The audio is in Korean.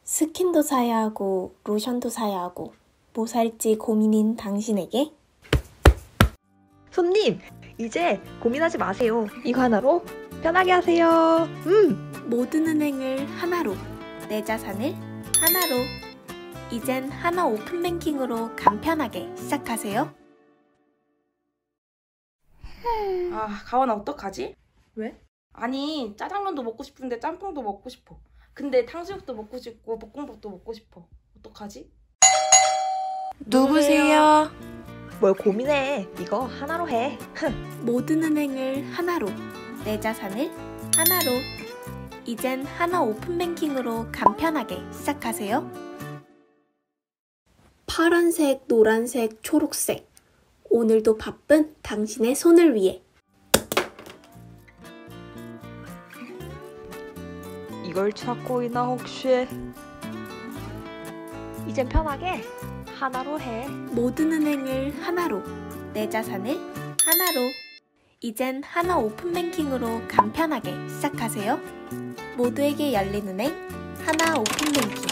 스킨도 사야 하고 로션도 사야 하고 뭐 살지 고민인 당신에게 손님, 이제 고민하지 마세요. 이거 하나로 편하게 하세요. 모든 은행을 하나로, 내 자산을 하나로. 이젠 하나 오픈뱅킹으로 간편하게 시작하세요. 아, 가원아 어떡하지? 왜? 아니, 짜장면도 먹고 싶은데 짬뽕도 먹고 싶어. 근데 탕수육도 먹고 싶고 볶음밥도 먹고 싶어. 어떡하지? 누구세요? 뭘 고민해. 이거 하나로 해. 모든 은행을 하나로, 내 자산을 하나로. 이젠 하나 오픈뱅킹으로 간편하게 시작하세요. 파란색, 노란색, 초록색. 오늘도 바쁜 당신의 손을 위해. 이걸 찾고 있나 혹시? 이젠 편하게 하나로 해. 모든 은행을 하나로, 내 자산을 하나로. 이젠 하나 오픈뱅킹으로 간편하게 시작하세요. 모두에게 열린 은행, 하나 오픈뱅킹.